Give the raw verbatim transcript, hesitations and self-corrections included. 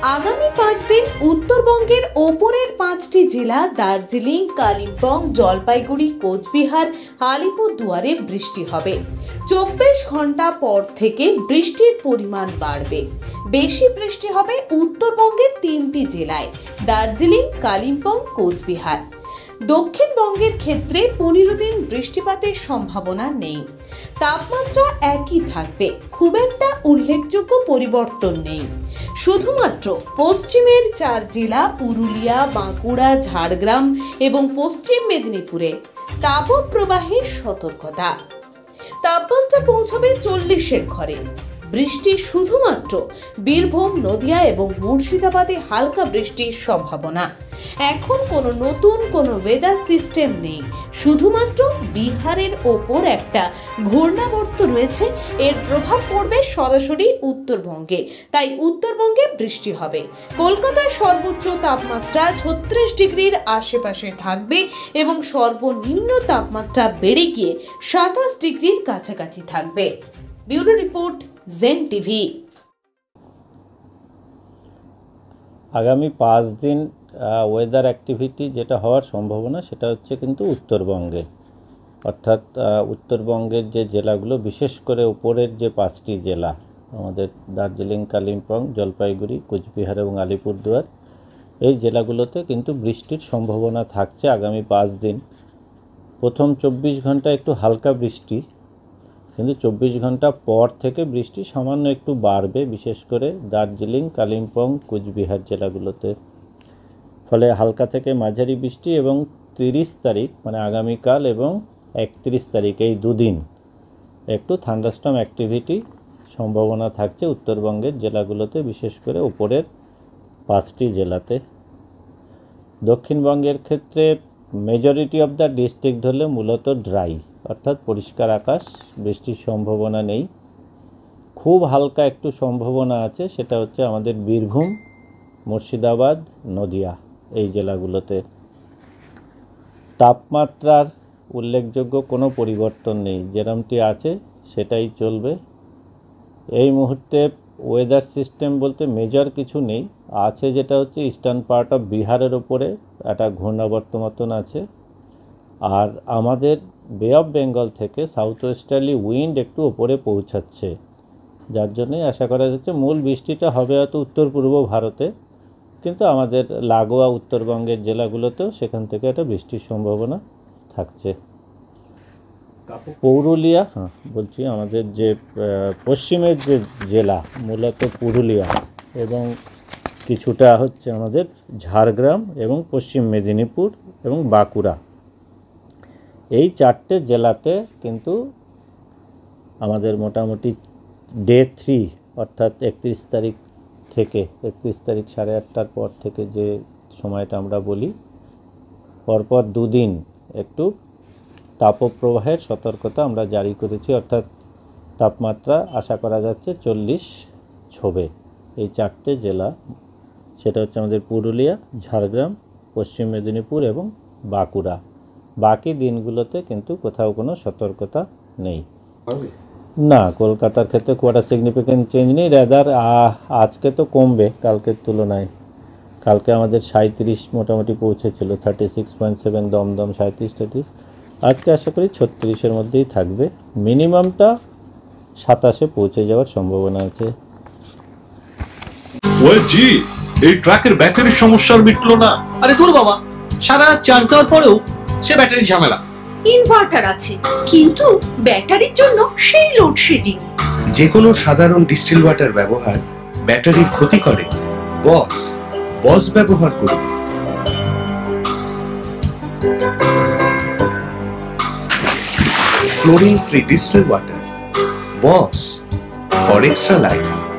আগামী পাঁচ দিন উত্তরবঙ্গের ওপরের পাঁচটি জেলা দার্জিলিং, কালিম্পং, জলপাইগুড়ি, কোচবিহার, আলিপুরদুয়ারে বৃষ্টি হবে। চব্বিশ ঘন্টা পর থেকে বৃষ্টির পরিমাণ বাড়বে। বেশি বৃষ্টি হবে উত্তরবঙ্গের তিনটি জেলায়, দার্জিলিং, কালিম্পং, কোচবিহার। দক্ষিণবঙ্গের ক্ষেত্রে পনেরো দিন বৃষ্টিপাতের সম্ভাবনা নেই। তাপমাত্রা একই থাকবে, খুব একটা উল্লেখযোগ্য পরিবর্তন নেই। শুধুমাত্র পশ্চিমের চার জেলা পুরুলিয়া, বাঁকুড়া, ঝাড়গ্রাম এবং পশ্চিম মেদিনীপুরে তাপপ্রবাহের সতর্কতা। তাপমাত্রা পৌঁছবে চল্লিশের ঘরে। বৃষ্টি শুধুমাত্র বীরভূম, নদিয়া এবং মুর্শিদাবাদে হালকা বৃষ্টির সম্ভাবনা। এখন কোনো নতুন কোনো ওয়েদার সিস্টেম নেই, শুধুমাত্র বিহারের ওপর একটা ঘূর্ণাবর্ত রয়েছে। এর প্রভাব পড়বে সরাসরি উত্তরবঙ্গে, তাই উত্তরবঙ্গে বৃষ্টি হবে। কলকাতার সর্বোচ্চ তাপমাত্রা ছত্রিশ ডিগ্রির আশেপাশে থাকবে এবং সর্বনিম্ন তাপমাত্রা বেড়ে গিয়ে সাতাশ ডিগ্রির কাছাকাছি থাকবে। Bureau report, Zen TV. আগামী পাঁচ দিন ওয়েদার অ্যাক্টিভিটি যেটা হওয়ার সম্ভাবনা সেটা হচ্ছে কিন্তু উত্তরবঙ্গে, অর্থাৎ উত্তরবঙ্গের যে জেলাগুলো, বিশেষ করে উপরের যে পাঁচটি জেলা আমাদের দার্জিলিং, কালিম্পং, জলপাইগুড়ি, কোচবিহার এবং আলিপুরদুয়ার, এই জেলাগুলোতে কিন্তু বৃষ্টির সম্ভাবনা থাকছে আগামী পাঁচ দিন। প্রথম চব্বিশ ঘন্টা একটু হালকা বৃষ্টি, কিন্তু চব্বিশ ঘন্টা পর থেকে বৃষ্টি সামান্য একটু বাড়বে, বিশেষ করে দার্জিলিং, কালিম্পং, কোচবিহার জেলাগুলোতে। ফলে হালকা থেকে মাঝারি বৃষ্টি এবং তিরিশ তারিখ মানে আগামীকাল এবং একত্রিশ তারিখ এই দুদিন একটু থান্ডারস্টর্ম অ্যাক্টিভিটি সম্ভাবনা থাকছে উত্তরবঙ্গের জেলাগুলোতে, বিশেষ করে উপরের পাঁচটি জেলাতে। দক্ষিণবঙ্গের ক্ষেত্রে মেজরিটি অফ দ্য ডিস্ট্রিক্ট হলে মূলত ড্রাই, অর্থাৎ পরিষ্কার আকাশ, বৃষ্টির সম্ভাবনা নেই। খুব হালকা একটু সম্ভাবনা আছে, সেটা হচ্ছে আমাদের বীরভূম, মুর্শিদাবাদ, নদিয়া এই জেলাগুলোতে। তাপমাত্রার উল্লেখযোগ্য কোনো পরিবর্তন নেই, যেরকমটি আছে সেটাই চলবে। এই মুহূর্তে ওয়েদার সিস্টেম বলতে মেজর কিছু নেই, আছে যেটা হচ্ছে ইস্টার্ন পার্ট অফ বিহারের ওপরে একটা ঘূর্ণাবর্ত মতন আছে। আর আমাদের বে অফ বেঙ্গল থেকে সাউথ ওয়েস্টার্লি উইন্ড একটু ওপরে পৌঁছাচ্ছে, যার জন্যই আশা করা যাচ্ছে মূল বৃষ্টিটা হবে হয়তো উত্তর পূর্ব ভারতে, কিন্তু আমাদের লাগোয়া উত্তরবঙ্গের জেলাগুলোতেও সেখান থেকে একটা বৃষ্টির সম্ভাবনা থাকছে। পুরুলিয়া, হ্যাঁ বলছি, আমাদের যে পশ্চিমের যে জেলা মূলত পুরুলিয়া এবং কিছুটা হচ্ছে আমাদের ঝাড়গ্রাম এবং পশ্চিম মেদিনীপুর এবং বাঁকুড়া, এই চারটে জেলাতে কিন্তু আমাদের মোটামুটি ডে থ্রি অর্থাৎ একত্রিশ তারিখ থেকে একত্রিশ তারিখ সাড়ে আটটার পর থেকে যে সময়টা আমরা বলি, পরপর দুদিন একটু তাপপ্রবাহের সতর্কতা আমরা জারি করেছি, অর্থাৎ তাপমাত্রা আশা করা যাচ্ছে চল্লিশ ছোবে এই চারটে জেলা। সেটা হচ্ছে আমাদের পুরুলিয়া, ঝাড়গ্রাম, পশ্চিম মেদিনীপুর এবং বাঁকুড়া। বাকি দিনগুলোতে কিন্তু কোথাও কোনো সতর্কতা নেই। না, কলকাতার ক্ষেত্রে খুব একটা সিগনিফিকেন্ট চেঞ্জ নেই, রেদার আজকে তো কমবে কালকের তুলনায়। কালকে আমাদের সাঁত্রিশ মোটামুটি পৌঁছেছিল, thirty six point seven Dumdum সাঁত্রিশ টাইত্রিশ, আজকে আশা করি ছত্রিশের মধ্যেই থাকবে। মিনিমামটা সাতাশে পৌঁছে যাওয়ার সম্ভাবনা আছে। ওই জি, এই ট্রাকের ব্যাটারির সমস্যা আর মিটলো না। আরে দূর বাবা, সারা চার্জ দেওয়ার পরেও সে ব্যাটারির ঝামেলা। ইনভার্টার আছে, কিন্তু ব্যাটারির জন্য সেই লোডশেডিং। যে কোনো সাধারণ ডিস্টিল ওয়াটার ব্যবহার ব্যাটারির ক্ষতি করে। বস বস ব্যবহার করুন। Chlorine free distil water, Boss for extra life.